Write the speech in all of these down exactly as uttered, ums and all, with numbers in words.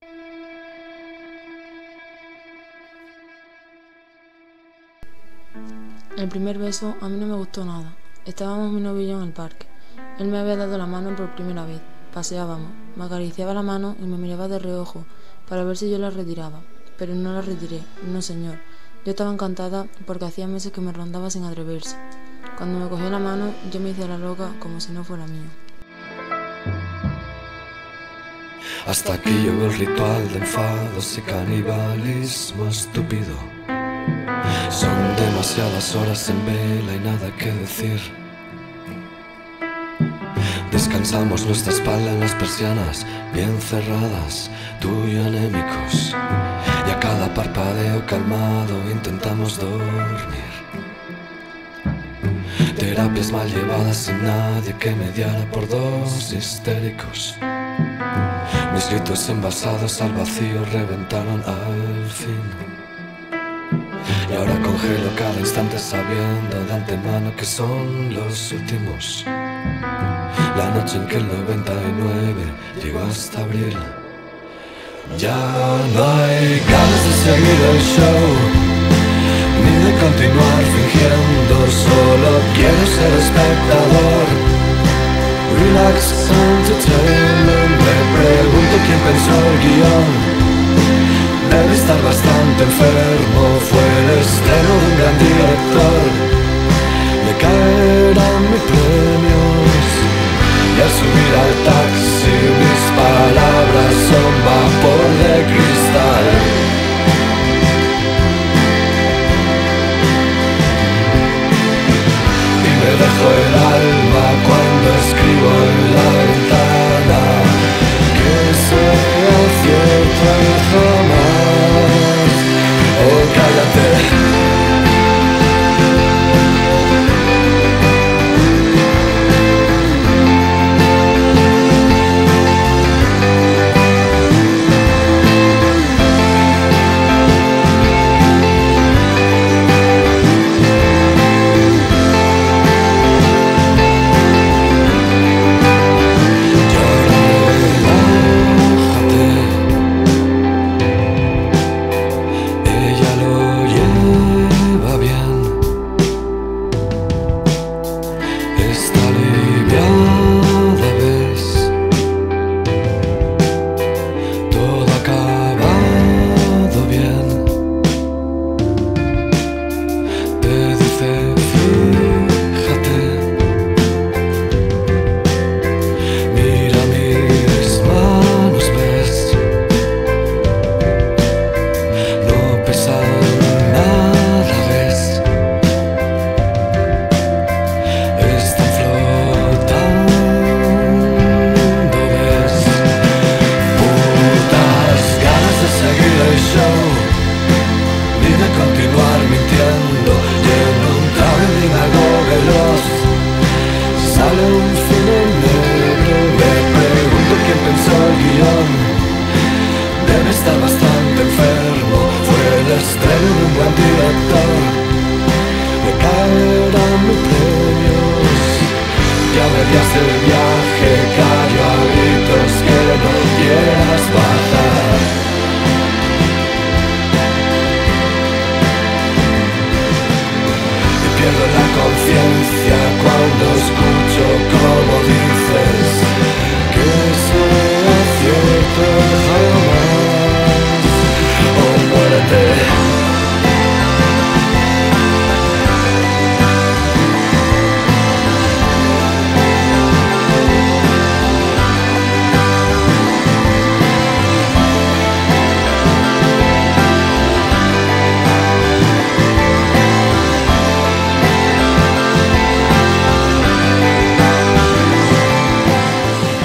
El primer beso a mí no me gustó nada. Estábamos mi novio y yo en el parque. Él me había dado la mano por primera vez. Paseábamos, me acariciaba la mano y me miraba de reojo para ver si yo la retiraba. Pero no la retiré, no señor. Yo estaba encantada porque hacía meses que me rondaba sin atreverse. Cuando me cogió la mano, yo me hice la loca como si no fuera mía. Hasta aquí llegó el ritual de enfados y canibalismo estúpido. Son demasiadas horas en vela y nada que decir. Descansamos nuestra espalda en las persianas bien cerradas, tú y yo anémicos, y a cada parpadeo calmado intentamos dormir. Terapias mal llevadas sin nadie que mediara por dos histéricos. Mis gritos envasados al vacío reventaron al fin. Y ahora congelo cada instante sabiendo de antemano que son los últimos. La noche en que el noventa y nueve llegó hasta abril. Ya no hay ganas de seguir el show, ni de continuar fingiendo, solo quiero ser espectador. Relax Entertainment, me pregunto quién pensó el guión. Debe estar bastante enfermo, fue el estreno de un gran director. Le caerán mis premios, y al subir al taxi mis palabras son vapor de cristal. Y me dejo el alma cuando escribo en la ventana que sea cierto jamás. Oh, cállate.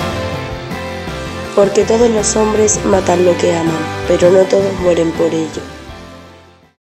Porque todos los hombres matan lo que aman, pero no todos mueren por ello.